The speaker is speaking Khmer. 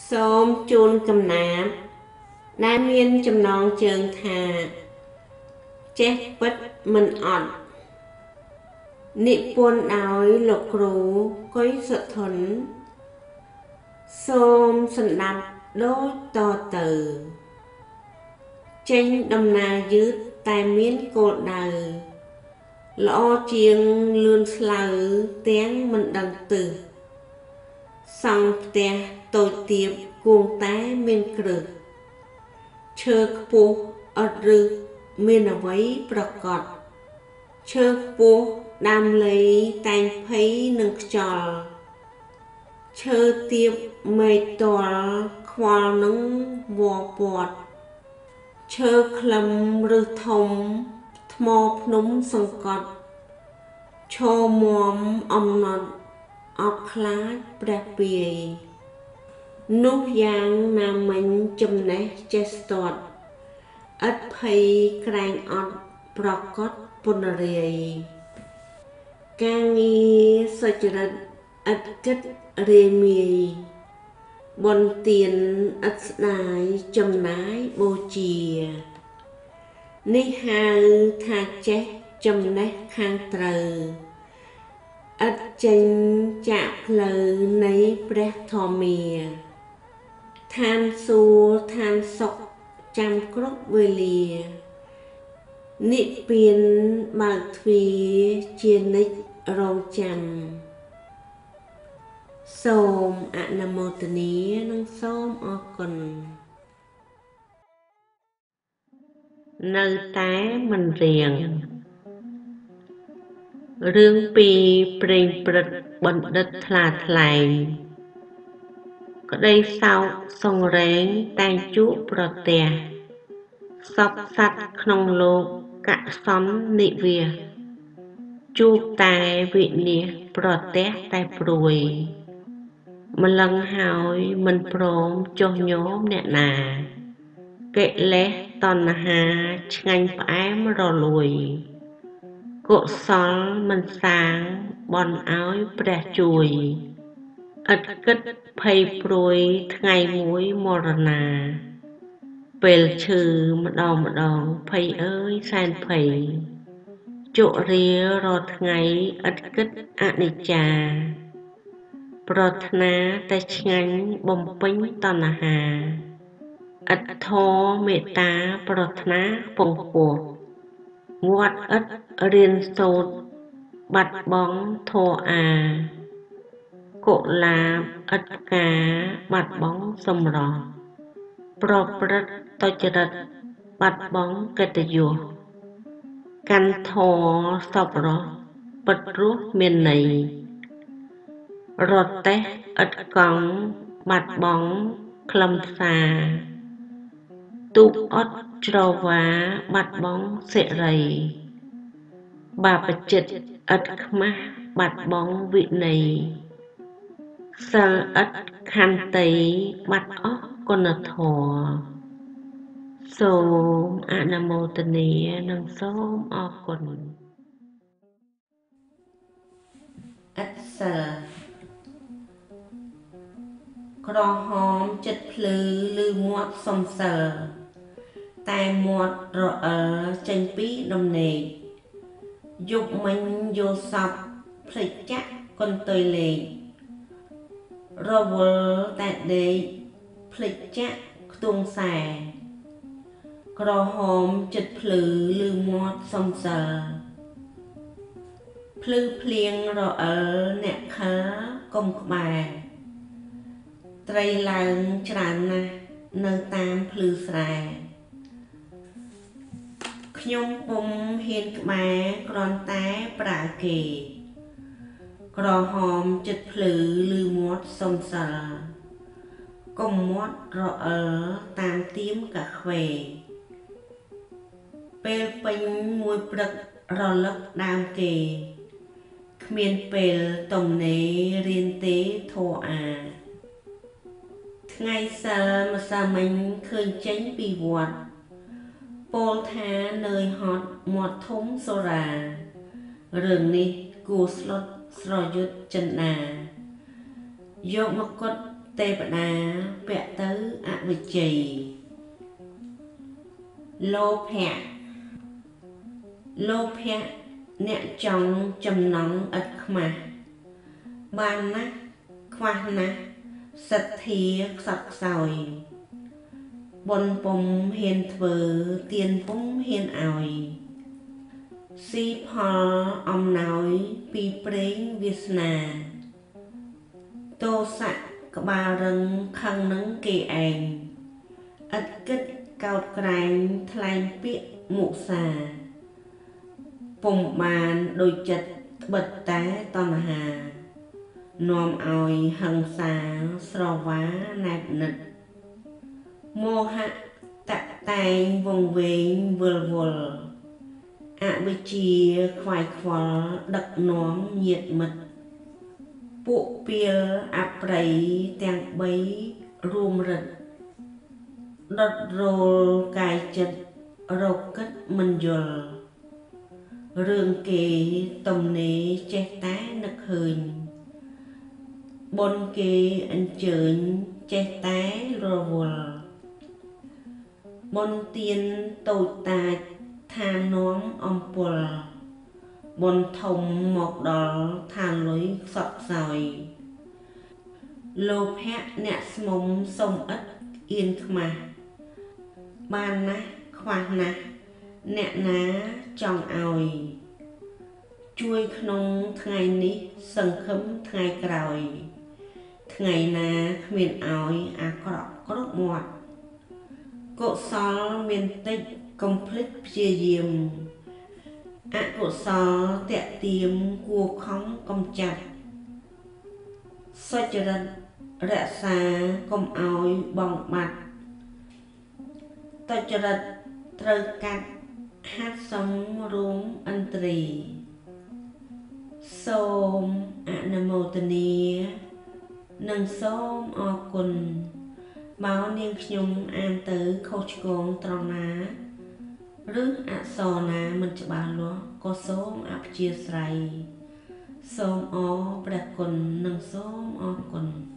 សូមជូនកំណាព្យដែលមានចំណងជើងថាចេះពិតមិនអត់និពន្ធដោយលោកគ្រូកុយសុធនសូមសន្តាប់ដូចតទៅចេញដំណើរយឺតតែមានគោលដៅល្អជាងលឿនស្លៅទាំងមិនដឹងទិសសង់ផ្ទះតូចទាបគួងតែមានគ្រឹះឈើខ្ពស់អត់ឫសមានអ្វីប្រកបឈើខ្ពស់ដើមលៃតែងភ័យនឹងខ្យល់ឈើទាបមេឃទាល់ខ្វល់នឹងវល់ពាត់ឈើខ្លឹមឬធំថ្មភ្នំសង្កត់ឈរមាំអំណត់អត់ខ្លាចព្រះពាយនោះយ៉ាងណាមិញចំណេះចេះស្ទាត់ឥតភ័យក្រែងអត់ប្រកបពុនរាយការងារសុចរិតឥតគិតរាយមាយបុណ្យទានឥតស្ដាយចំណាយបូជានេះហៅថាចេះចំណេះខាងត្រូវឥតចេញចាកផ្លូវនៃព្រះធម្មាឋានសួគ៌ឋានសុខចាំគ្រប់វេលានិព្វានបើកទ្វារជានិច្ចរងចាំសូមអនុមោទនានិងសូមអរគុណនៅតែមិនរៀងរឿងពីព្រេងព្រឹត្តបណ្ឌិតថ្លាថ្លែងក្តីសោកសង្រេងតែងជួបប្រទះសពសត្វក្នុងលោកកសន្និវាសជួបតែវិនាសប្រទះតែព្រួយម្លឹងហើយមិនព្រមចុះញោមអ្នកណាកិលេសតណ្ហាឆ្ងាញ់ផ្អែមរលួយកុសលមិនសាងបន់ឲ្យព្រះជួយឥតគិតភ័យព្រួយថ្ងៃមួយមរណាពេលឈឺម្ដងភ័យអើយសែនភ័យជរារាល់ថ្ងៃឥតគិតអនិច្ចាប្រាថ្នាតែឆ្ងាញ់បំពេញតណ្ហាឥតធម៌មេត្តាប្រាថ្នាពងពោះវត្តឥតរៀនសូត្របាត់បង់ធម៌អាកុលាបឥតផ្កាបាត់បង់សម្រស់ប្រព្រឹត្តទុច្ចរិតបាត់បង់កិត្តិយសកាន់ធម៌សប្បុរសពិតរស់មានន័យរទេះឥតកង់បាត់បង់ខ្លឹមសារទូកអត់ច្រវាបាត់បង់សិរីបាបចិត្តឥតខ្មាស់បាត់បង់វិន័យសិលឥតខន្តីបាត់អស់គុណធម៌សូមអនុមោទនានិងសូមអរគុណឥតសិលក្រហមចិត្តភ្លឺឬមាត់សំសិលតែមាត់រអិលចេញពីដំណេកយប់មិញយល់សពភ្លេចចាក់កន្ទុយលេខរវល់តែដេកភ្លេចចាក់ខ្ទង់ខ្សែក្រហមចិត្តភ្លឺឬមាត់សំសិលភ្លឺភ្លៀងរអិលអ្នកខិលកុំក្បែរត្រីឡើងច្រើនណាស់នៅតាមភ្លឺស្រែខ្ញុំពុំហ៊ានក្បែរគ្រាន់តែប្រើគេក្រហមចិត្តភ្លឺឬមាត់សំសិលកុំមាត់រអិលតាមទៀមកាខ្វេពេលពេញមួយព្រឹករលឹកដើមគេគ្មានពេលទំនេររៀនទេធម៌អាថ្ងៃសិលម្សិលមិញឃើញចេញពីវត្តពោលថានើយហត់មាត់ធំសូរារឿងនេះគួរស្លុតស្រយុទ្ធចិន្តាយកមកគត់ទេវតាពាក់ទៅអវិជ័យលោភៈអ្នកចង់ចំណងឥតខ្មាស់បានណាស់ខ្វះណាស់សទ្ធាខ្សត់ខ្សោយបុណ្យពុំហ៊ានធ្វើទានពុំហ៊ានឲ្យស៊ីផលអំណោយពីព្រេងវាសនាទោសៈក្បាលរឹងខឹងនឹងគេឯងឥតគិតកោតក្រែងថ្លែងពាក្យមុសាពុំបានដូចចិត្តត្បិតតែតណ្ហានាំឲ្យហិង្សាស្រវាណែបនិតមោហៈតាក់តែងវង្វេងវិលវល់អវិជ្ជាខ្វាយខ្វល់ដឹកនាំញាតិមិត្តពួកពាលអប្រិយទាំង3រួមរិទ្ធដុតរលកាយចិត្តរកគិតមិនយល់រឿងគេទំនេរចេះតែនឹកឃើញបុណ្យគេអញ្ជើញចេះតែរវល់បុណ្យទានតូចតាចថានាំអំពល់បុណ្យធំមកដល់ថាលុយខ្សត់ខ្សោយលោភៈអ្នកស្មុំសុំឥតអៀនខ្មាស់បានណាស់ខ្វះណាស់អ្នកណាចង់ឲ្យជួយក្នុងថ្ងៃនេះសង្ឃឹមថ្ងៃក្រោយថ្ងៃណាគ្មានឲ្យអាក្រក់គ្រប់មាត់កុសលមានតិចកុំភ្លេចព្យាយាមអកុសលតាក់ទាមគួរខំកំចាត់សុចរិតរក្សាកុំឲ្យបងបាត់ទុច្ចរិតត្រូវកាត់ហាត់សំរួមឥន្ទ្រីសូមអនុមោទនានិងសូមអរគុណបើនាងខ្ញុំអានទៅខុសឆ្គងត្រង់ណាឬអក្សរណាមិនច្បាស់លាស់ក៏សូមអព្យាស្រ័យសូមអរព្រះគុណនិងសូមអរគុណ